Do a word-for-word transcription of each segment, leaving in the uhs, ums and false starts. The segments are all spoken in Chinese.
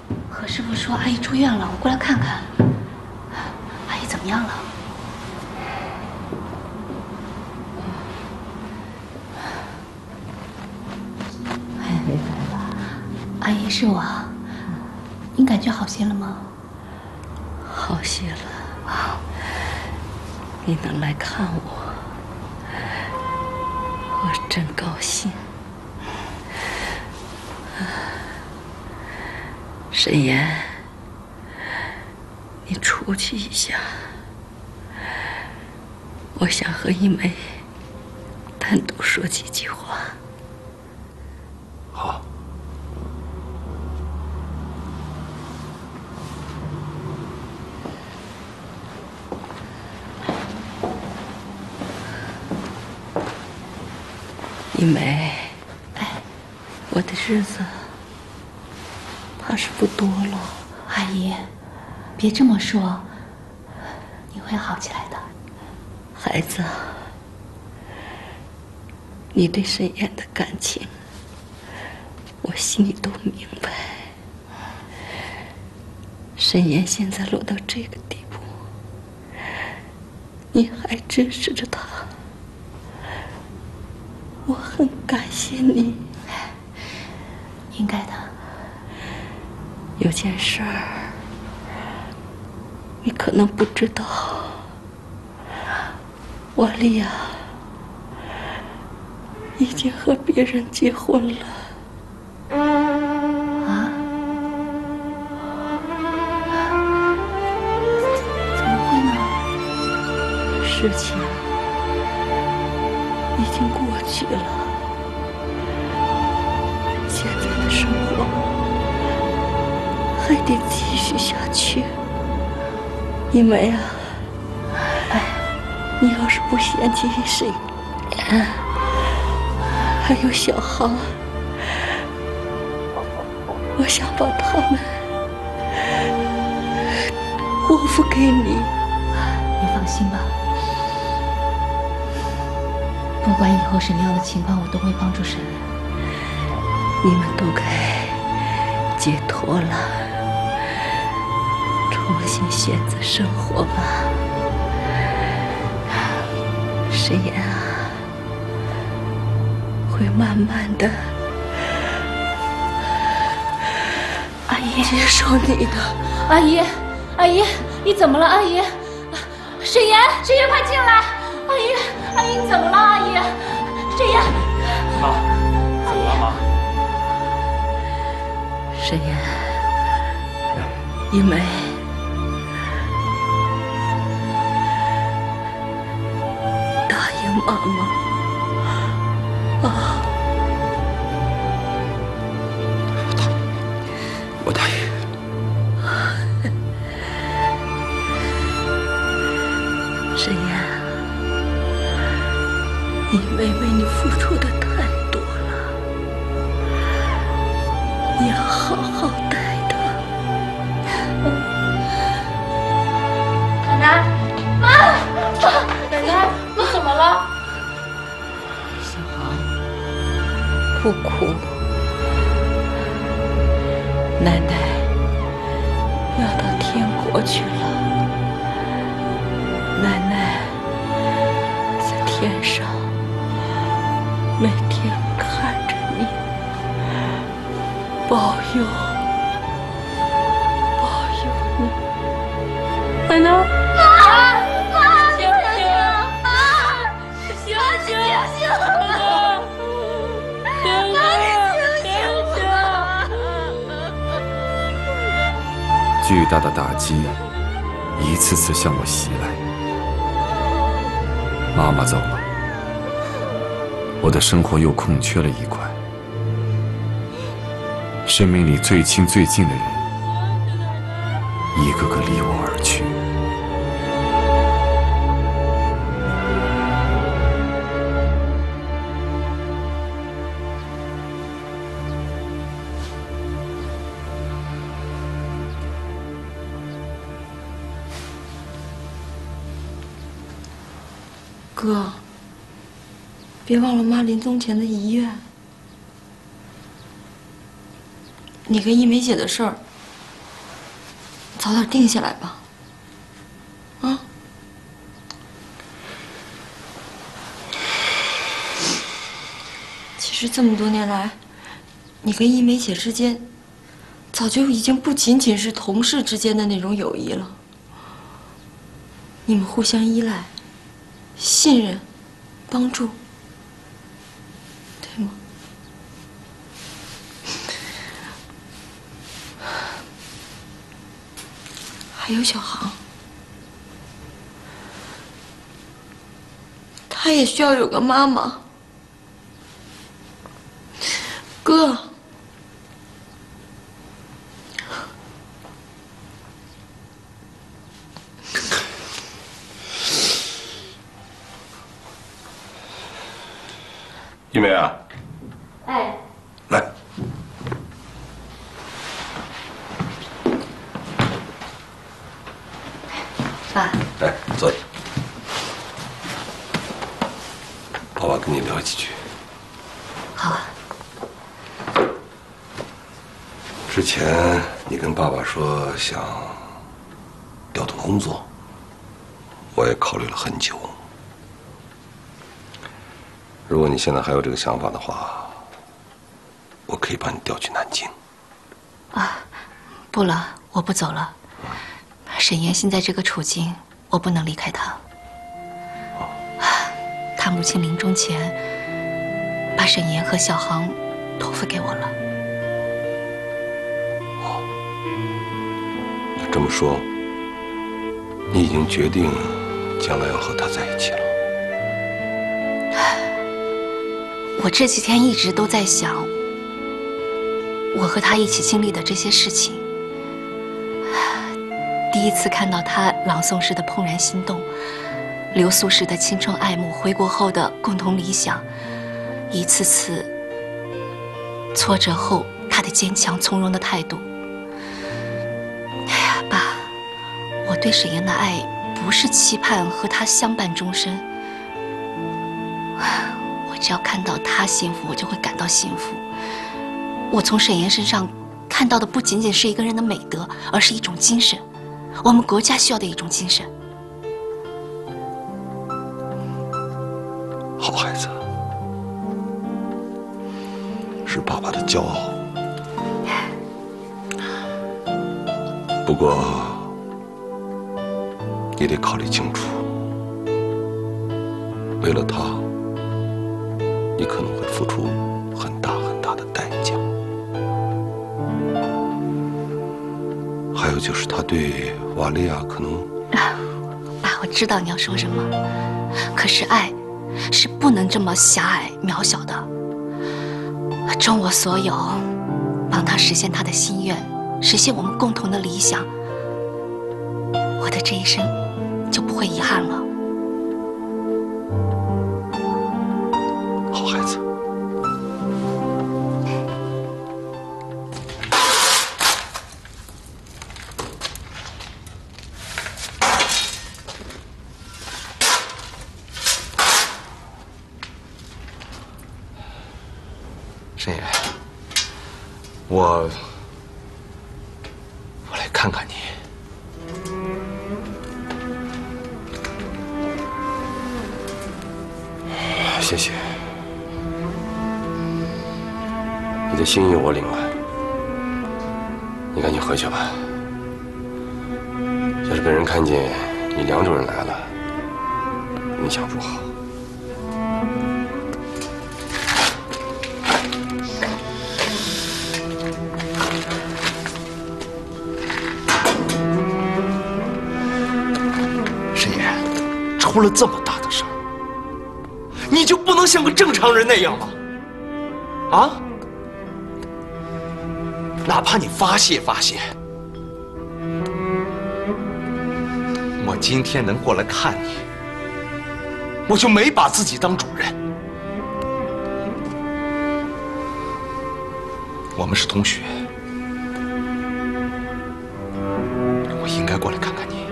何师傅说阿姨住院了，我过来看看。阿姨怎么样了？ 还没来吧？ 阿姨，是我。您感觉好些了吗？ 好些了。啊，你能来看我，我真高兴。沈岩，你出去一下，我想和一梅单独说几句话。 好。 一梅，哎，我的日子怕是不多了。 阿姨，别这么说，你会好起来的。 孩子，你对沈岩的感情，我心里都明白。沈岩现在落到这个地步，你还支持着他，我很感谢你。 应该的。 有件事儿，你可能不知道，我丽亚已经和别人结婚了。 啊？怎么会呢？ 事情已经过去了，现在的生活还得继续下去。一梅啊，哎，你要是不嫌弃沈岩，还有小航，我想把他们托付给你。 你放心吧，不管以后什么样的情况，我都会帮助沈岩。 你们都该解脱了，重新选择生活吧。沈岩啊，会慢慢的阿姨接受你的。 阿姨，阿姨，你怎么了？阿姨，沈岩，沈岩，快进来！阿姨，阿姨，你怎么了？阿姨，沈岩， 妈，怎么了妈？ 沈岩，一梅，答应妈妈啊！ 我答应。 沈岩，一梅为你付出的太多了，你要好好待她。 奶奶，妈，妈，奶奶，你怎么了？ 小航，不哭，奶奶要到天国去了。奶奶在天上每天看着你，保佑，保佑你，奶奶。 妈，妈，醒醒！妈，醒醒！醒醒！妈，你醒醒！ 巨大的打击一次次向我袭来。妈妈走了，我的生活又空缺了一块。生命里最亲最近的人，一个个离我而去。 哥，别忘了妈临终前的遗愿。你跟一梅姐的事儿， 早点定下来吧。啊？其实这么多年来，你跟一梅姐之间，早就已经不仅仅是同事之间的那种友谊了。你们互相依赖、信任、帮助，对吗？ 还有小航，他也需要有个妈妈。哥， 一梅啊， 哎， 来。 爸， 来坐下，爸爸跟你聊几句。 好啊。 之前你跟爸爸说想调动工作，我也考虑了很久。如果你现在还有这个想法的话，我可以把你调去南京。 啊，不了，我不走了。 沈岩现在这个处境，我不能离开他。他母亲临终前，把沈岩和小航托付给我了。 哦，那这么说，你已经决定将来要和他在一起了？ 我这几天一直都在想，我和他一起经历的这些事情。 第一次看到他朗诵时的怦然心动，留宿时的青春爱慕，回国后的共同理想，一次次挫折后他的坚强从容的态度。哎呀，爸，我对沈岩的爱不是期盼和他相伴终身，我只要看到他幸福，我就会感到幸福。我从沈岩身上看到的不仅仅是一个人的美德，而是一种精神。 我们国家需要的一种精神。 好孩子，是爸爸的骄傲。不过，你得考虑清楚，为了他，你可能会付出很大很大的代价。 还有就是，他对瓦利亚可能…… 爸，我知道你要说什么，可是爱是不能这么狭隘渺小的。尽我所有，帮他实现他的心愿，实现我们共同的理想，我的这一生就不会遗憾了。 好孩子。 沈岩，我我来看看你。 谢谢，你的心意我领了，你赶紧回去吧。要是被人看见你梁主任来了，影响不好。 出了这么大的事儿，你就不能像个正常人那样吗？啊？哪怕你发泄发泄，我今天能过来看你，我就没把自己当主任。我们是同学，我应该过来看看你。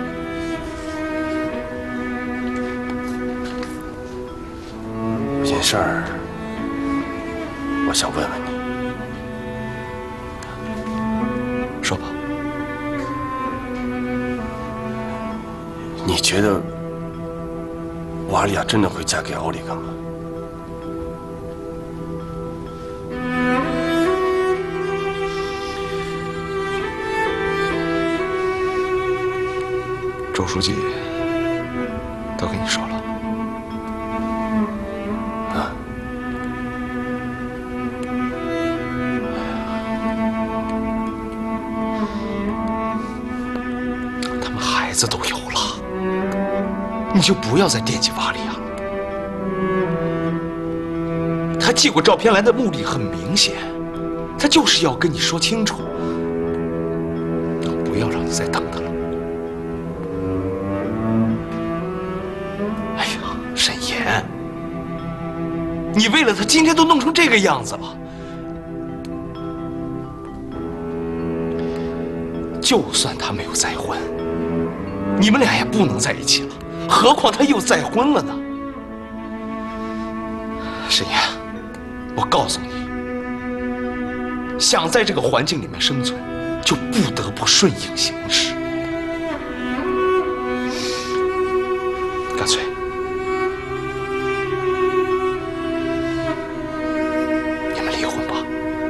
有件事儿，我想问问你。 说吧。 你觉得瓦利亚真的会嫁给奥利冈吗？ 周书记都跟你说了啊？ 他们孩子都有了，你就不要再惦记瓦利亚了。他寄过照片来的目的很明显，他就是要跟你说清楚，不要让你再等他了。哎呀，沈岩，你为了他今天都弄成这个样子了，就算他没有再婚，你们俩也不能在一起了，何况他又再婚了呢？沈岩，我告诉你，想在这个环境里面生存，就不得不顺应形势。干脆，你们离婚吧。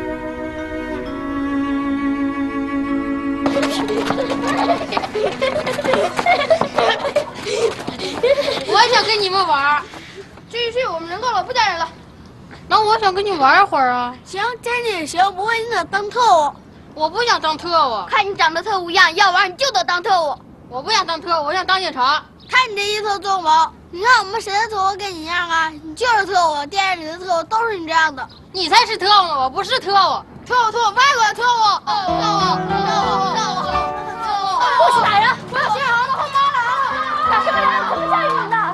我也想跟你们玩，这一睡我们人够了，不带人了。那我想跟你玩一会儿啊。 行，这样也行，不过你得当特务。 我不想当特务， 看你长得特务样，要玩你就得当特务。 我不想当特务，我想当警察。 看你这一头纵毛，你看我们谁的头发跟你一样啊？你就是特务，电视里的特务都是你这样的。 你才是特务呢，我不是特务。 特务特务，外国的特务。特务特务特务特务。不许打人！我要学好的后妈了啊！打什么人？怎么教育你的？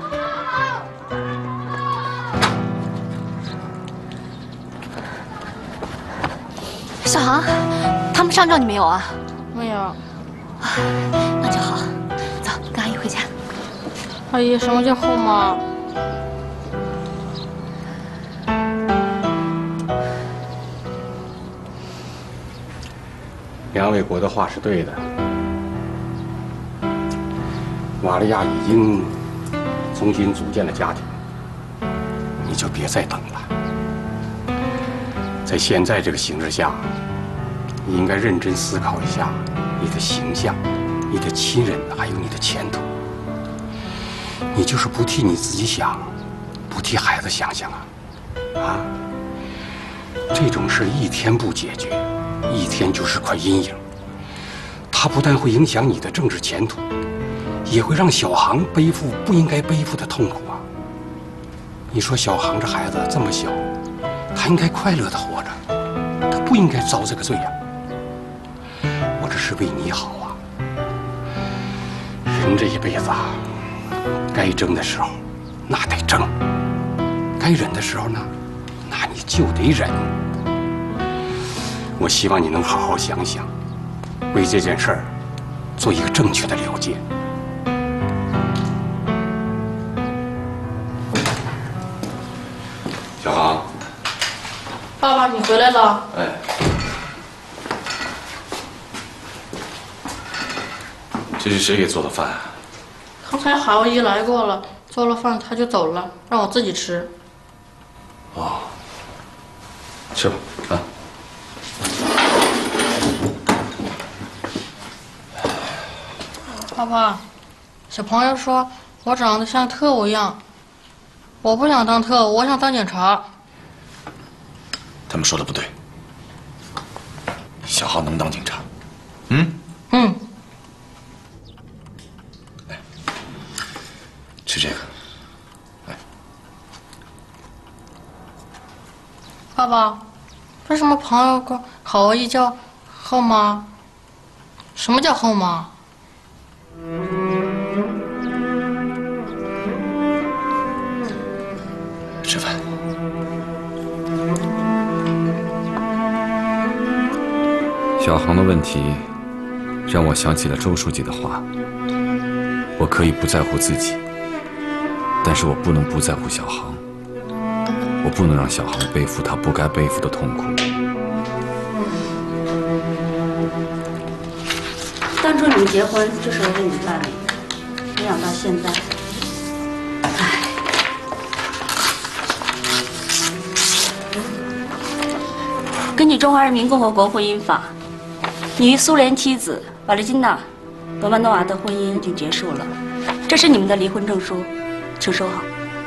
小航，他们上照你没有啊？ 没有。 啊，那就好。走，跟阿姨回家。 阿姨，什么叫后妈？ 梁卫国的话是对的，瓦利亚已经重新组建了家庭，你就别再等了。在现在这个形势下，你应该认真思考一下你的形象、你的亲人，还有你的前途。你就是不替你自己想，不替孩子想想啊！啊，这种事一天不解决，一天就是块阴影。它不但会影响你的政治前途，也会让小航背负不应该背负的痛苦啊！你说小航这孩子这么小，他应该快乐的活着，他不应该遭这个罪呀！我这是为你好啊！人这一辈子啊，该争的时候那得争，该忍的时候呢，那你就得忍。我希望你能好好想想，为这件事儿做一个正确的了结。小航， 爸爸，你回来了。 哎，这是谁给做的饭啊？ 刚才海鸥姨来过了，做了饭他就走了，让我自己吃。 哦，吃吧，啊。 爸爸，小朋友说我长得像特务一样，我不想当特务，我想当警察。 他们说的不对，小航能当警察。嗯嗯， 来，吃这个。来， 爸爸，为什么朋友管海鸥姨叫后妈？什么叫后妈？ 吃饭。 小航的问题让我想起了周书记的话：我可以不在乎自己，但是我不能不在乎小航。我不能让小航背负他不该背负的痛苦。 当初你们结婚就是为了你们办理的， 抚养到现在。唉，根据《中华人民共和国婚姻法》，你与苏联妻子瓦列金娜·罗曼诺娃的婚姻已经结束了，这是你们的离婚证书，请收好。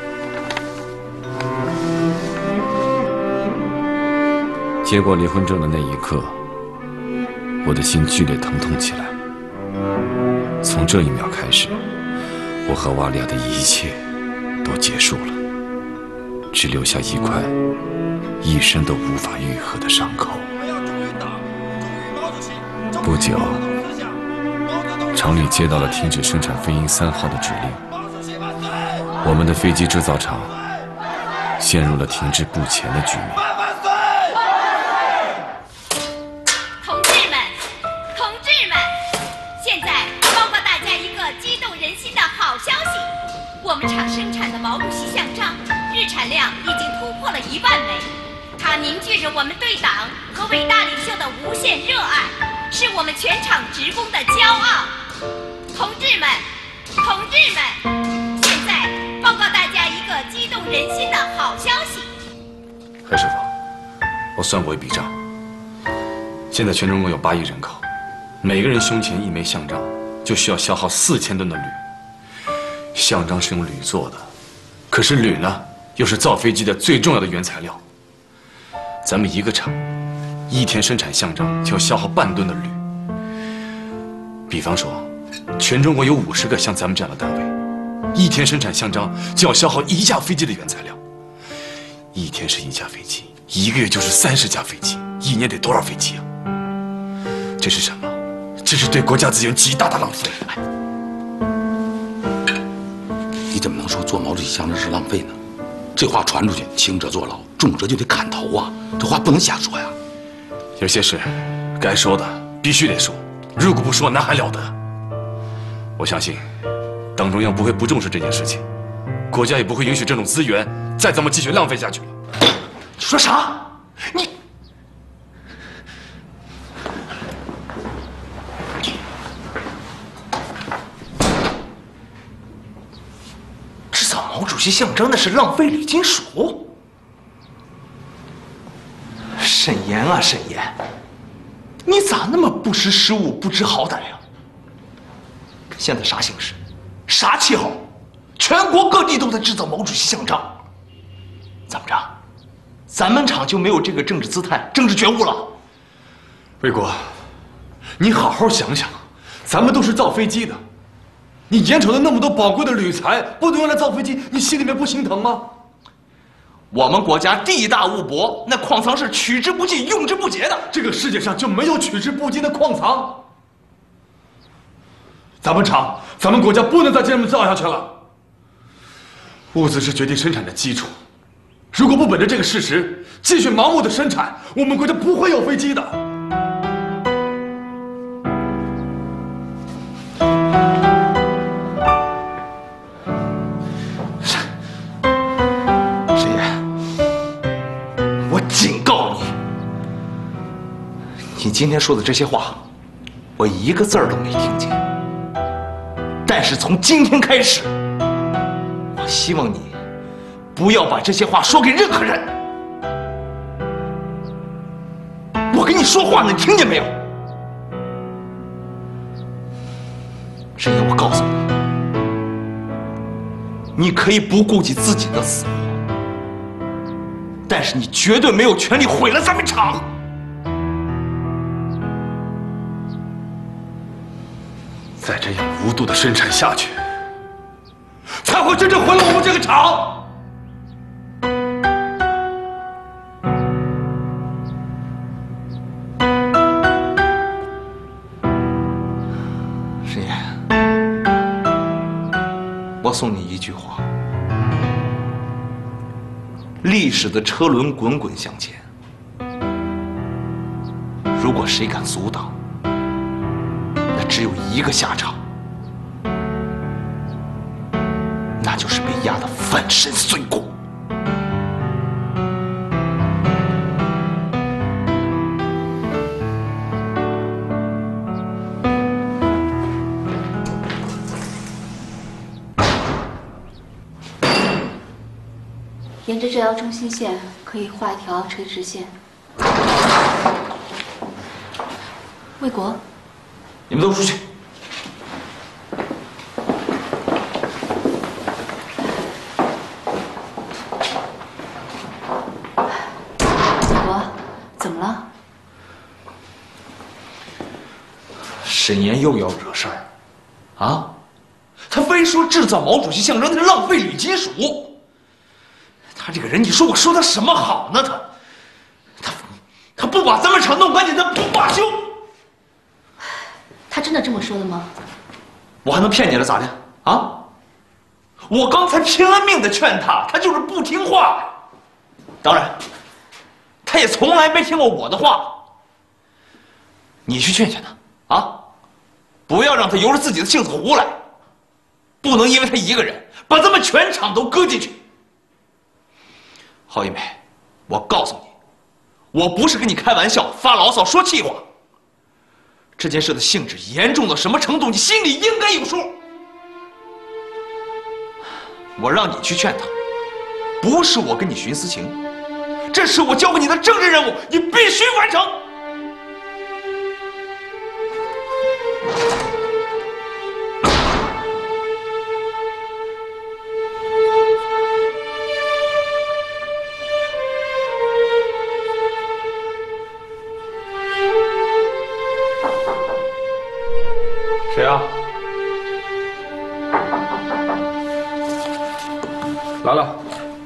接过离婚证的那一刻，我的心剧烈疼痛起来。从这一秒开始，我和瓦利亚的一切都结束了，只留下一块一生都无法愈合的伤口。不久，厂里接到了停止生产飞鹰三号的指令，我们的飞机制造厂陷入了停滞不前的局面。 我们厂生产的毛主席像章日产量已经突破了一万枚，它凝聚着我们对党和伟大领袖的无限热爱，是我们全厂职工的骄傲。同志们，同志们，现在报告大家一个激动人心的好消息。 何师傅，我算过一笔账，现在全中国有八亿人口，每个人胸前一枚像章，就需要消耗四千吨的铝。 像章是用铝做的，可是铝呢，又是造飞机的最重要的原材料。咱们一个厂，一天生产像章就要消耗半吨的铝。比方说，全中国有五十个像咱们这样的单位，一天生产像章就要消耗一架飞机的原材料。一天是一架飞机，一个月就是三十架飞机，一年得多少飞机啊？这是什么？这是对国家资源极大的浪费。 你怎么能说做毛主席像章是浪费呢？这话传出去，轻者坐牢，重者就得砍头啊！这话不能瞎说呀。 有些事该说的必须得说，如果不说，那还了得？我相信，党中央不会不重视这件事情，国家也不会允许这种资源再这么继续浪费下去了。 你说啥？你毛主席像章那是浪费铝金属。沈岩啊，沈岩，你咋那么不识时务、不知好歹呀？现在啥形势？啥气候？全国各地都在制造毛主席像章。怎么着？咱们厂就没有这个政治姿态、政治觉悟了？ 卫国，你好好想想，咱们都是造飞机的。 你眼瞅着那么多宝贵的铝材不能用来造飞机，你心里面不心疼吗？ 我们国家地大物博，那矿藏是取之不尽、用之不竭的。 这个世界上就没有取之不尽的矿藏。咱们厂，咱们国家不能再这么造下去了。物资是决定生产的基础，如果不本着这个事实继续盲目的生产，我们国家不会有飞机的。 你今天说的这些话，我一个字儿都没听见。但是从今天开始，我希望你不要把这些话说给任何人。我跟你说话呢，你听见没有？沈岩，我告诉你，你可以不顾及自己的死活，但是你绝对没有权利毁了咱们厂。 再这样无度的生产下去，才会真正毁了我们这个厂。 沈岩，我送你一句话：历史的车轮滚滚向前，如果谁敢阻挡， 只有一个下场，那就是被压得粉身碎骨。 沿着这条中心线可以画一条垂直线。魏国， 你们都出去。 魏国，怎么了？ 沈岩又要惹事儿，啊？他非说制造毛主席象征那是浪费铝金属。他这个人，你说我说他什么好呢？他，他，他不把咱们厂弄干净，他不罢休。 他真的这么说的吗？ 我还能骗你了咋的？啊？我刚才拼了命的劝他，他就是不听话。当然，他也从来没听过我的话。你去劝劝他啊，不要让他由着自己的性子胡来。不能因为他一个人把咱们全厂都搁进去。郝一梅，我告诉你，我不是跟你开玩笑、发牢骚、说气话。这件事的性质严重到什么程度，你心里应该有数。我让你去劝他，不是我跟你徇私情，这是我交给你的政治任务，你必须完成。 谁啊？来了。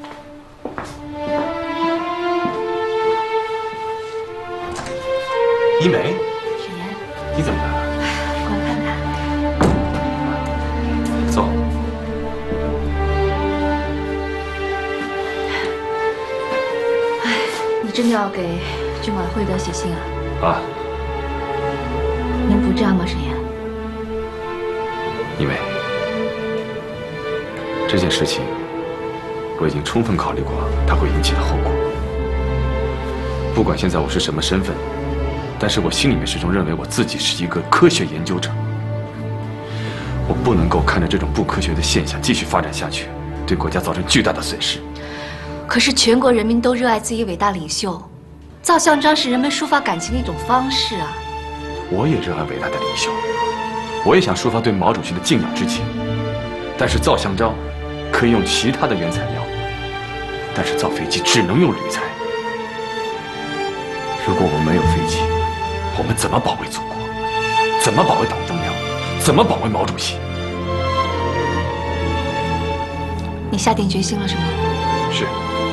一梅， 沈岩， 你怎么来了？ 过来看看。 走。 哎，你真的要给军管会的写信啊？ 啊。 能不这样吗，沈岩？ 因为这件事情，我已经充分考虑过它会引起的后果。不管现在我是什么身份，但是我心里面始终认为我自己是一个科学研究者。我不能够看着这种不科学的现象继续发展下去，对国家造成巨大的损失。 可是全国人民都热爱自己伟大领袖，造象章是人们抒发感情的一种方式啊。 我也热爱伟大的领袖。我也想抒发对毛主席的敬仰之情，但是造象章可以用其他的原材料，但是造飞机只能用铝材。如果我们没有飞机，我们怎么保卫祖国？怎么保卫党中央？怎么保卫毛主席？ 你下定决心了是吗？ 是。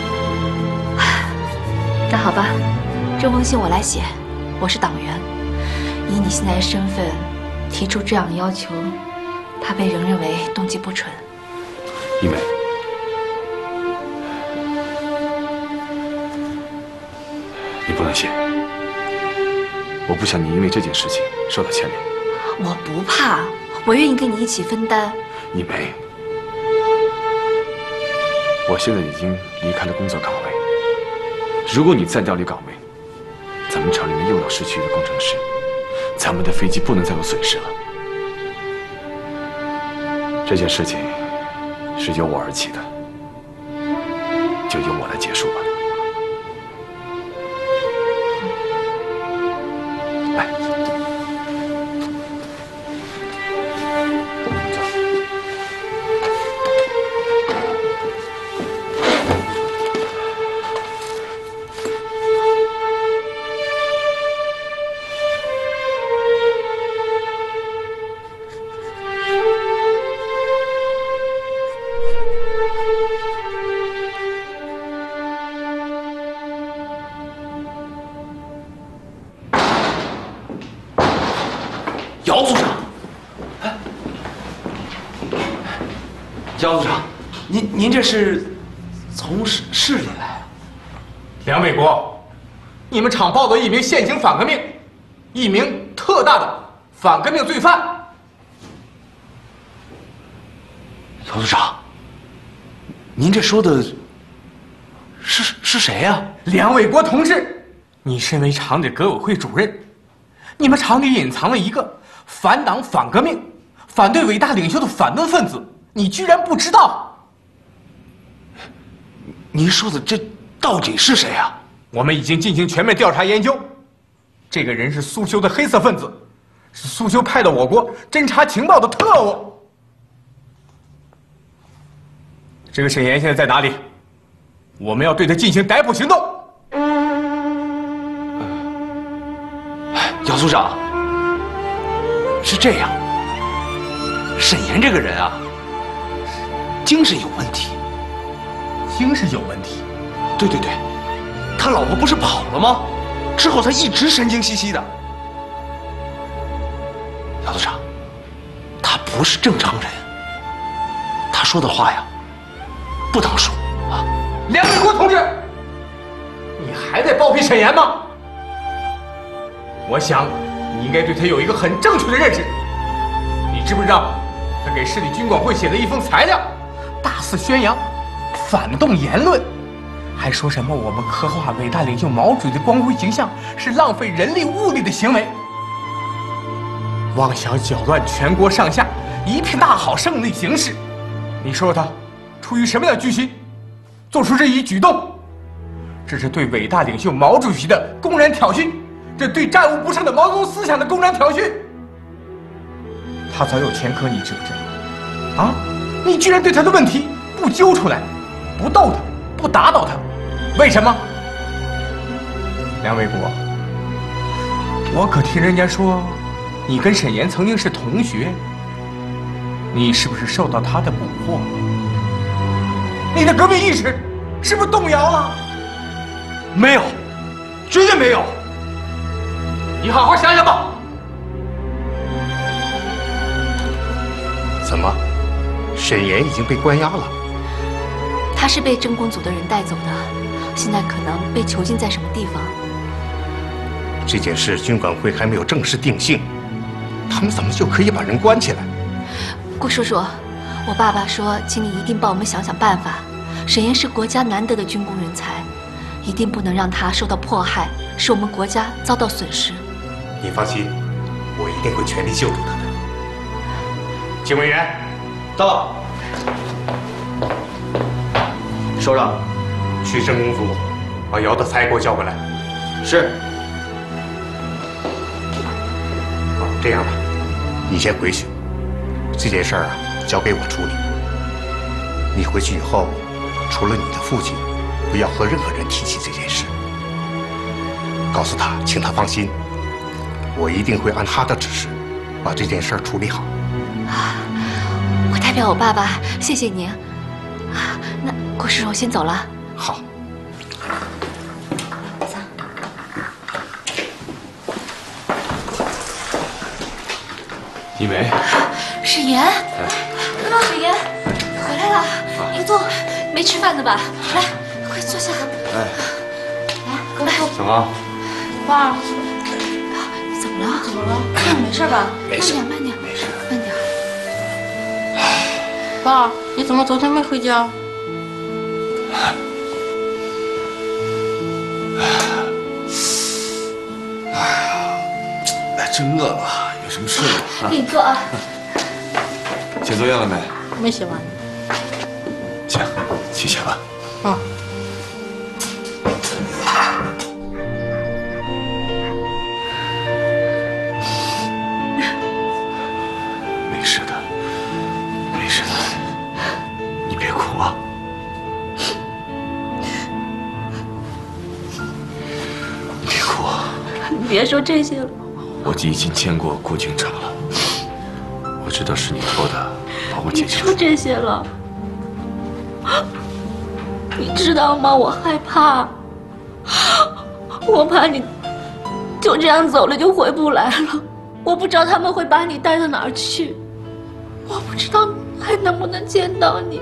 那好吧，这封信我来写。我是党员，以你现在的身份。提出这样的要求，他被人认为动机不纯。 一梅，你不能写。我不想你因为这件事情受到牵连。 我不怕，我愿意跟你一起分担。 一梅，我现在已经离开了工作岗位。如果你再调离岗位，咱们厂里面又要失去一个工程师。咱们的飞机不能再有损失了。这件事情是由我而起的，就由我来结束吧。来， 姚组长，哎，姚组长，您您这是从市市里来啊？ 梁伟国，你们厂报的一名现行反革命，一名特大的反革命罪犯。 姚组长，您这说的是是谁呀？ 梁伟国同志，你身为厂里革委会主任，你们厂里隐藏了一个反党反革命、反对伟大领袖的反动分子，你居然不知道？ 您说的这到底是谁啊？ 我们已经进行全面调查研究，这个人是苏修的黑色分子，是苏修派到我国侦察情报的特务。这个沈岩现在在哪里？我们要对他进行逮捕行动。 姚组长，是这样，沈岩这个人啊，精神有问题。 精神有问题？ 对对对，他老婆不是跑了吗？之后他一直神经兮兮的。姚组长，他不是正常人，他说的话呀，不当数啊！ 梁伟国同志，你还在包庇沈岩吗？我想你应该对他有一个很正确的认识。你知不知道，他给市里军管会写的一封材料，大肆宣扬反动言论，还说什么我们刻画伟大领袖毛主席的光辉形象是浪费人力物力的行为，妄想搅乱全国上下一片大好胜利形势。你说他出于什么样的居心，做出这一举动？这是对伟大领袖毛主席的公然挑衅，这对战无不胜的毛泽东思想的公然挑衅。他早有前科，你知不知道？啊，你居然对他的问题不揪出来，不逗他，不打倒他，为什么？梁伟国，我可听人家说，你跟沈岩曾经是同学，你是不是受到他的蛊惑？你的革命意识是不是动摇了？ 没有，绝对没有。 你好好想想吧。 怎么，沈岩已经被关押了？ 他是被政工组的人带走的，现在可能被囚禁在什么地方。 这件事军管会还没有正式定性，他们怎么就可以把人关起来？ 顾叔叔，我爸爸说，请你一定帮我们想想办法。沈岩是国家难得的军工人才，一定不能让他受到迫害，使我们国家遭到损失。 你放心，我一定会全力救助他的。警卫员， 到。首长， 去政工组把姚德才给我叫过来。 是。 好，这样吧，你先回去，这件事儿啊交给我处理。你回去以后，除了你的父亲，不要和任何人提起这件事。告诉他，请他放心，我一定会按他的指示把这件事儿处理好。 啊，我代表我爸爸谢谢您。啊，那顾叔叔，我先走了。 好。 走。 一梅。 沈岩。看到沈岩回来了，你坐，没吃饭的吧？来，快坐下。 哎。 来，跟我坐。 小芳。 爸。 你怎么了？ 怎么了？ 你没事吧？ 没事， 慢点，慢点， 没事， 慢点。 爸，你怎么昨天没回家？ 哎呀，哎，真饿了，有什么事吗？ 给你做啊。 写作业了没？ 没写完。 行，去写吧。 啊。 没事的，没事的，你别哭啊。你别哭啊。 你别说这些了。 我已经见过顾警长了，我知道是你偷的，把我解救。 别说这些了。你知道吗？我害怕，我怕你就这样走了就回不来了。我不知道他们会把你带到哪儿去，我不知道还能不能见到你。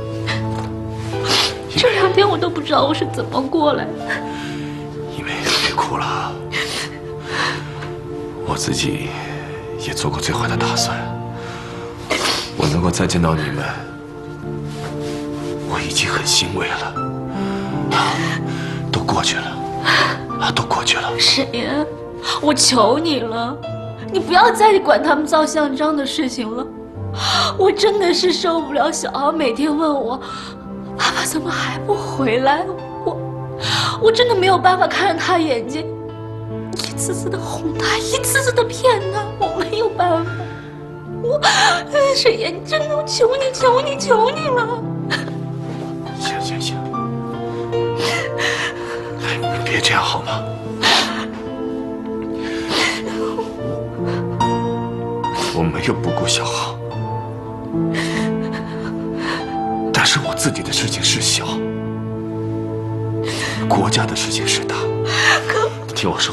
这两天我都不知道我是怎么过来的。 一梅，别哭了，我自己也做过最坏的打算。我能够再见到你们，我已经很欣慰了。啊，都过去了，啊，都过去了。 沈岩，我求你了，你不要再管他们造像章的事情了。我真的是受不了小豪每天问我， 爸爸怎么还不回来？我我真的没有办法看着他眼睛，一次次的哄他，一次次的骗他，我没有办法。我，沈岩，真的，我求你，求你，求你了！ 行行行，哎，你别这样好吗？我没有不顾小航，但是我自己的事情是小，国家的事情是大。 可听我说，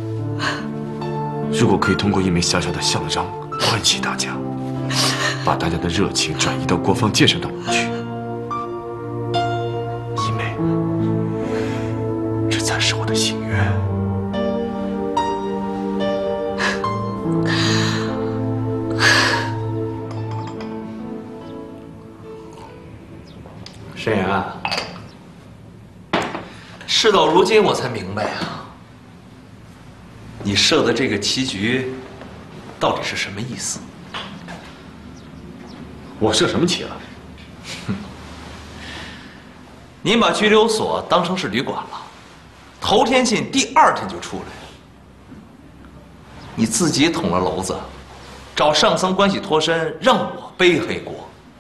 如果可以通过一枚小小的项章唤起大家，把大家的热情转移到国防建设当中去，一枚，这才是我的心愿。 沈岩，事到如今我才明白啊，你设的这个棋局到底是什么意思？ 我设什么棋了？ 您把拘留所当成是旅馆了，头天信第二天就出来了，你自己捅了娄子，找上层关系脱身，让我背黑锅。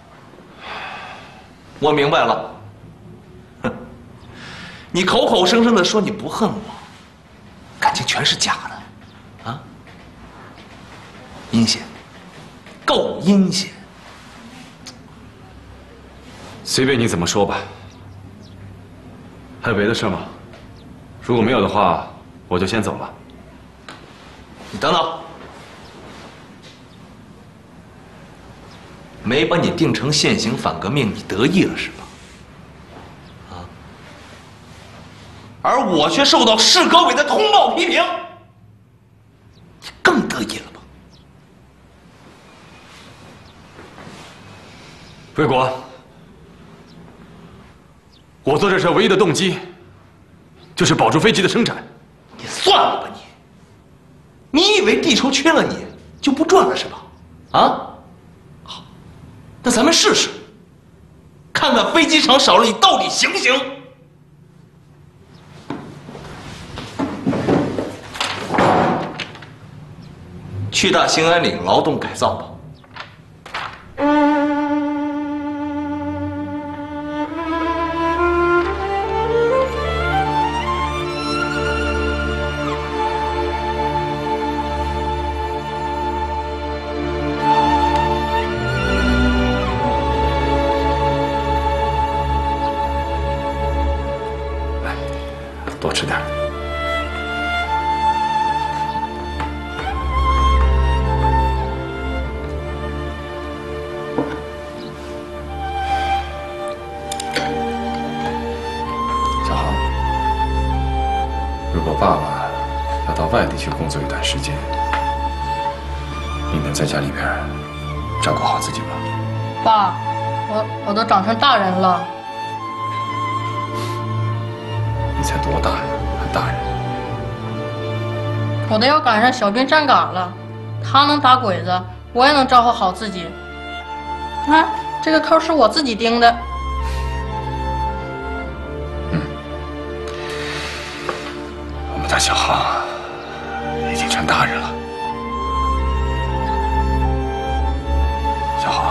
我明白了，哼，你口口声声的说你不恨我，感情全是假的，啊？阴险，够阴险。 随便你怎么说吧。还有别的事吗？如果没有的话，我就先走了。 你等等，没把你定成现行反革命，你得意了是吧？啊？而我却受到市革委的通报批评，你更得意了吧？ 魏国，我做这事唯一的动机，就是保住飞机的生产。 你算了吧你！你以为地球缺了你就不转了是吧？啊？好，那咱们试试，看看飞机场少了你到底行不行？去大兴安岭劳动改造吧。 多吃点。小航，如果爸爸要到外地去工作一段时间，你能在家里边照顾好自己吗？ 爸，我我都长成大人了。 你才多大呀，还大人？ 我都要赶上小兵站岗了，他能打鬼子，我也能照顾好自己。啊，这个扣是我自己钉的。 嗯，我们家小航已经成大人了。小航，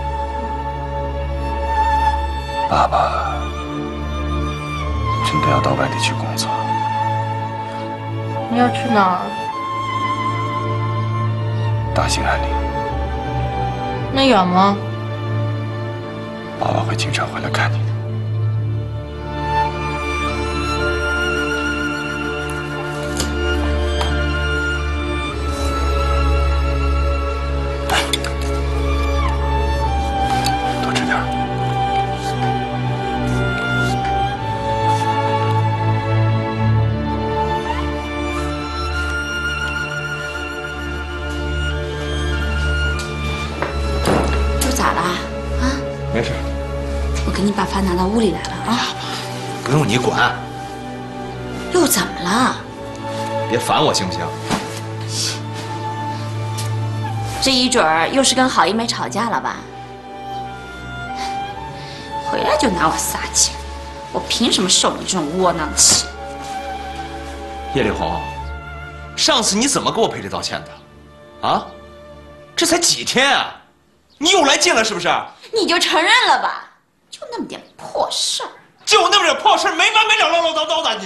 爸爸真的要到外地去工作。 你要去哪儿？ 大兴安岭。 那远吗？ 爸爸会经常回来看你的。多吃点。没事， 我给你把饭拿到屋里来了啊！ 不用你管。 又怎么了？ 别烦我行不行？ 这一准儿又是跟郝一梅吵架了吧？回回来就拿我撒气，我凭什么受你这种窝囊气？ 叶丽红，上次你怎么给我赔礼道歉的？啊，这才几天啊，你又来劲了是不是？ 你就承认了吧，就那么点破事儿， 就那么点破事儿，没完没了，唠唠叨叨的你。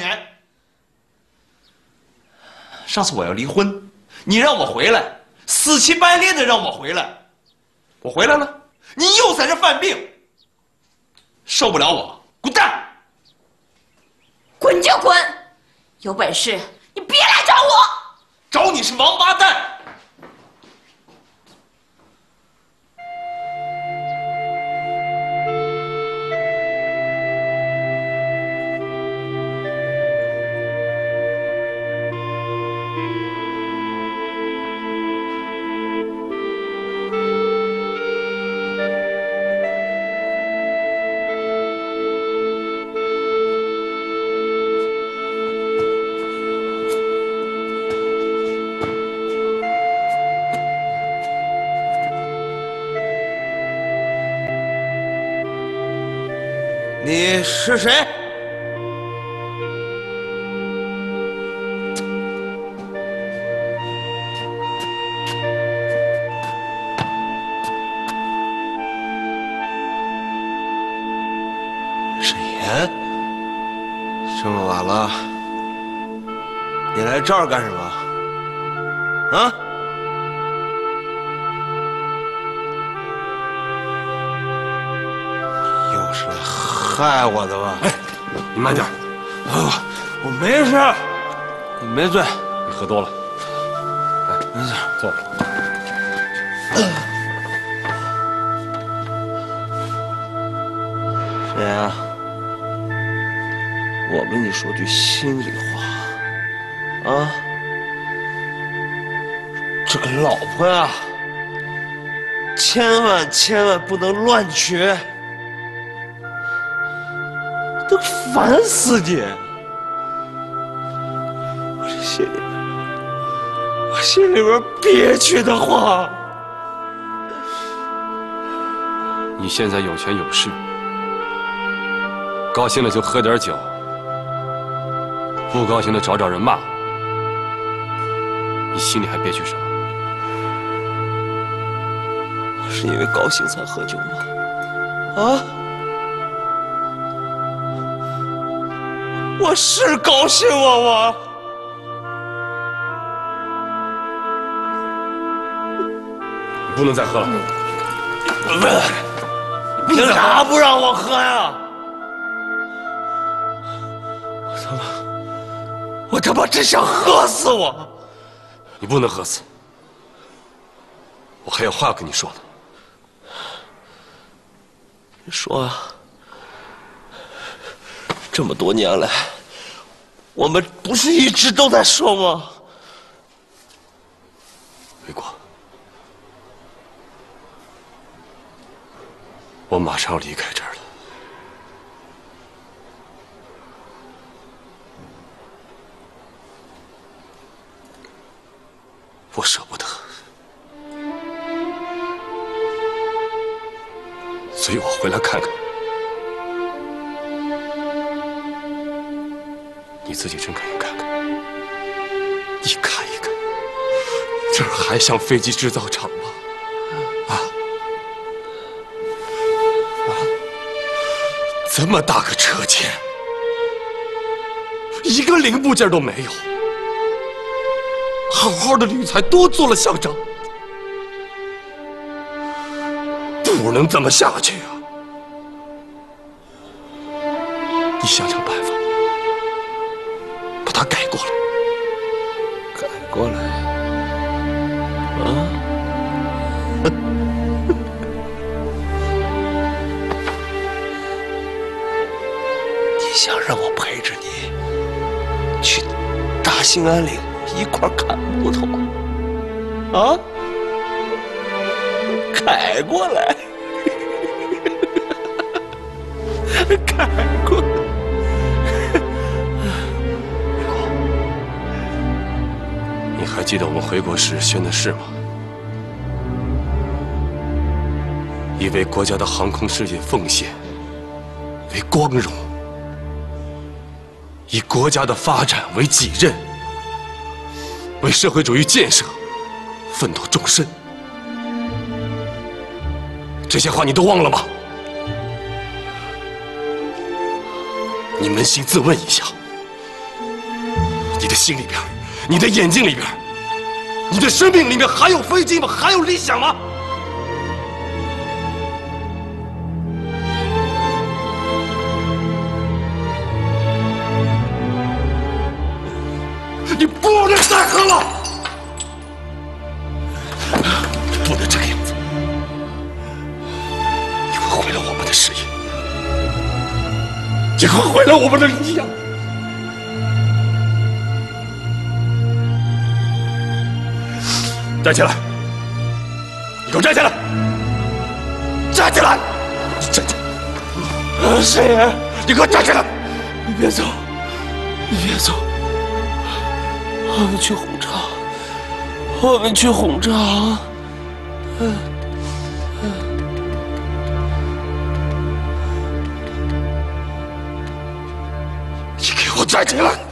上次我要离婚，你让我回来，死乞白咧的让我回来，我回来了，你又在这犯病，受不了我，滚蛋！ 滚就滚，有本事你别来找我， 找你是王八蛋！你是谁？ 沈岩，这么晚了，你来这儿干什么？啊？又是来害我的吧？ 哎，你慢点。 啊，我没事，你没醉， 你喝多了。来， 没事， 坐。 沈岩，我跟你说句心里话，啊，这个老婆呀，千万千万不能乱娶。都烦死你！我这心里，我心里边憋屈的慌。 你现在有权有势，高兴了就喝点酒，不高兴的找找人骂。你心里还憋屈什么？ 我是因为高兴才喝酒吗？啊？我是高兴啊，我你不能再喝了。 不是，凭啥不让我喝呀？我他妈，我他妈真想喝死我！ 你不能喝死，我还有话要跟你说呢。 你说啊。这么多年来，我们不是一直都在说吗？ 魏国，我马上要离开这儿了。我舍不得，所以我回来看看。你自己睁开眼看看，你看一看，这儿还像飞机制造厂吗？啊啊！这么大个车间，一个零部件都没有，好好的铝材都做了项章，不能这么下去啊！你想想办法。他改过来， 改过来，啊！你想让我陪着你去大兴安岭一块砍木头啊？改过来，改过来。 还记得我们回国时宣的誓吗？以为国家的航空事业奉献， 为光荣，以国家的发展为己任，为社会主义建设奋斗终身。这些话你都忘了吗？你扪心自问一下，你的心里边，你的眼睛里边，你的生命里面还有飞机吗？还有理想吗？你不能再喝了，不能这个样子，你会毁了我们的事业，也会毁了我们的理想。站起来！你给我站起来！站起来！站起来！沈岩，你给我站起来！ 你别走，你别走。我们去红场，我们去红场。嗯嗯， 你给我站起来！